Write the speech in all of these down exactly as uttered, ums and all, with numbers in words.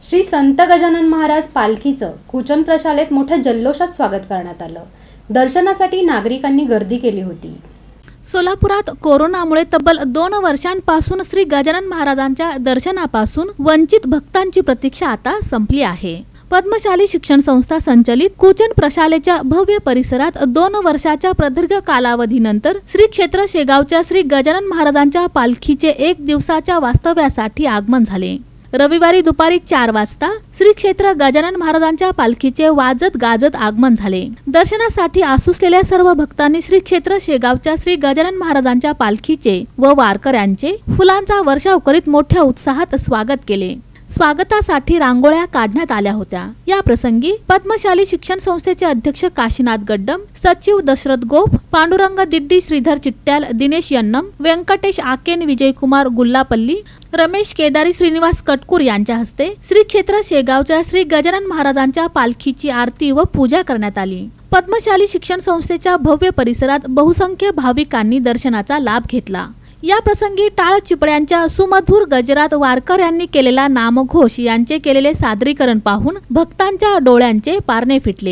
श्री संत गजानन महाराज पालखीचं कुचन प्रशालेत मोठ्या जल्लोषात स्वागत करण्यात आलं। दर्शनासाठी नागरिकांनी गर्दी केली होती। सोलापुरात कोरोनामुळे तब्बल दोन वर्षांपासून श्री गजानन महाराजांच्या दर्शनापासून वंचित भक्तांची प्रतीक्षा आता संपली आहे। पद्मशाली शिक्षण संस्था संचलित कुचन प्रशालेच्या भव्य परिसरात दोन वर्षाच्या प्रदीर्घ कालावधीनंतर श्री क्षेत्र शेगावच्या श्री गजानन महाराजांच्या पालखीचे एक दिवसाच्या वास्तव्यासाठी आगमन झाले। रविवारी दुपारी चार वाजता श्री क्षेत्र गजानन महाराजांच्या पालखीचे वाजत गाजत आगमन झाले। दर्शनासाठी आसुसलेल्या सर्व भक्तांनी श्री क्षेत्र शेगावच्या श्री गजानन महाराजांच्या पालखीचे व वारकऱ्यांचे फुलांचा वर्षाव करीत मोठ्या उत्साहात स्वागत केले। स्वागतासाठी रांगोळ्या काढण्यात आल्या होत्या। या प्रसंगी पद्मशाली शिक्षण संस्थेचे अध्यक्ष काशीनाथ गड्डम, सचिव दशरथ गोप, पांडुरंग दिड्डी, श्रीधर चिट्ट्याल, दिनेश यन्नम, व्यंकटेश आकेन, विजयकुमार गुल्लापल्ली, रमेश केदारी, श्रीनिवास कटकूर यांच्या हस्ते श्री क्षेत्र शेगावच्या श्री गजानन महाराजांच्या पालखीची आरती व पूजा करण्यात आली। पद्मशाली शिक्षण संस्थेच्या भव्य परिसरात बहुसंख्य भाविकांनी दर्शनाचा लाभ घेतला। या प्रसंगी टाळ चिपड्यांच्या सुमधुर गजरात वारकऱ्यांनी केलेला नामघोष यांचे केलेले सादरीकरण पाहून भक्तांच्या डोळ्यांचे पारणे फिटले।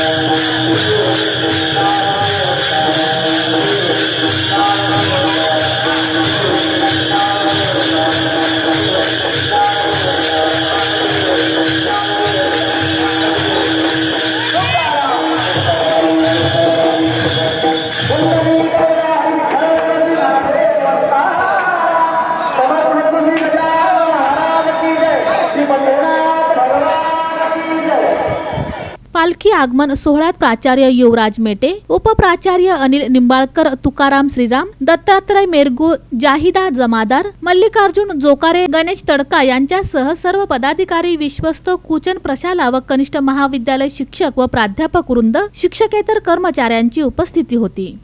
पालखी आगमन सोहळ्यात प्राचार्य युवराज मेटे, उपप्राचार्य अनिल निंबाळकर, तुकाराम श्रीराम, दत्तात्रय मेरगू, जाहिदा जमादार, मल्लिकार्जुन जोकारे, गणेश तडका यांच्यासह सर्व पदाधिकारी, विश्वस्त, कुचन प्रशाला व कनिष्ठ महाविद्यालय शिक्षक व प्राध्यापक वृंद, शिक्षकेतर कर्मचाऱ्यांची उपस्थिती होती।